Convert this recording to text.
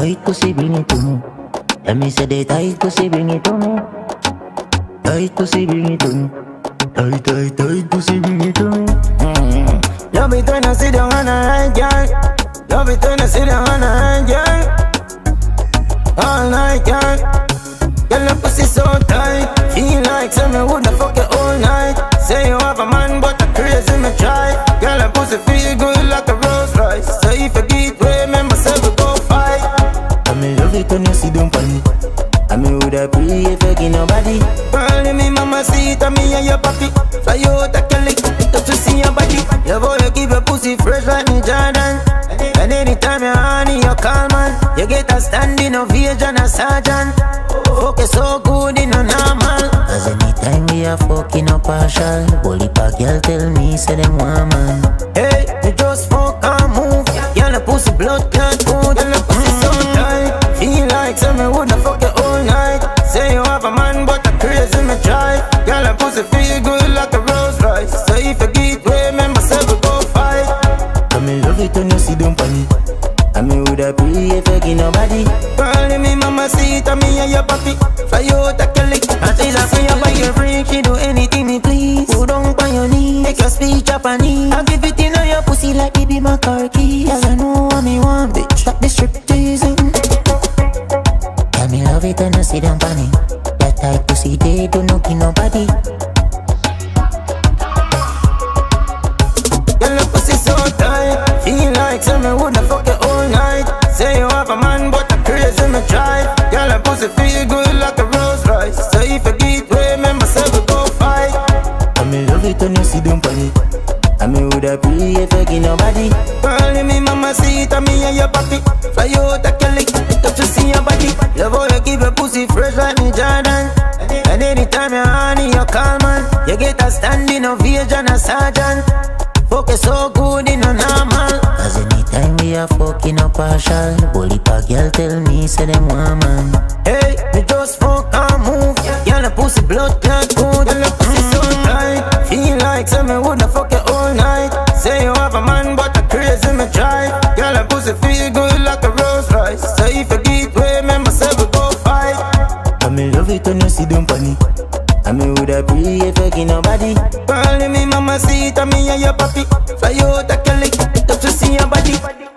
Tight pussy, bring it to me. Let me say the tight pussy, bring it to me. Tight pussy, bring it to me. Tight pussy, bring it to me. Love it when I sit down on a ride, girl. Love it when I sit down on a ride, girl. All night, girl. Girl, your pussy so tight. Feel like say me woulda fuck you all night. Say you have a man, but I crazy me try. Girl, your pussy feel good like a Rolls Royce. So if you get way, remember say we go fight. I me love it when you sit down on it. I me woulda pray if you get nobody. Girl, me mama see it, and me and your papi. Fly you out a Cali, touch to see your body. Your boy, you keep your pussy fresh like me Jordan. And anytime you're honey, you call man. You get a standing ovation, a sergeant. Focus so good, in no normal. Cause anytime we are fucking up partial, holy pack girl tell me say them want man. Hey, you just fuck and move. Girl, the pussy blood can't food. Girl, the pussy so tight. Feel like say me woulda fuck you all night. Say you have a man, but I crazy me try. Girl, the pussy feel good like a Rolls Royce. So if you get way, remember say we go fight. I me love it when you sit down on it. I me woulda pray if you get nobody. Girl, me mama see it, and me and your papi. Fly you out a Cali, and she's a free up your freak. She do anything me please. Go down on your knees, make your speech Japanese. I give it in on your pussy like baby McCarthy. Girl, I know what me want, bitch. Stop the stripteasing. I me love it when you sit down on it. That tight pussy they do not give nobody. Girl, the pussy so tight. Feel like say me woulda fuck you all night. Say you have a man, but I crazy me try. Girl, the pussy feel good like a Rolls Royce. So if you get way, remember say we go fight. I me love it when you sit down on it. I me woulda pray if you get nobody. Girl, me mama see it, and me and your papi. Fly you out a Cali, touch to see your body. Your boy, you keep your pussy fresh like me Jordan. And anytime you're honey, you call man. You get a standing ovation, a sergeant. Focus so good, in no normal. Cause anytime we are fucking up partial, holy pack girl tell me say them want man. Hey, me just fuck and move. Girl, the pussy blood can't food. Girl, the pussy so tight. Feel like say me woulda fuck you all night. Say you have a man, but I crazy me try. Girl, the pussy feel good like a Rolls Royce. So if you get way, remember say we go fight. I me love it when you sit down on it. I me woulda pray if you get nobody. Girl, me mama see it, and me and your papi. Fly you out a Cali, touch to see your body.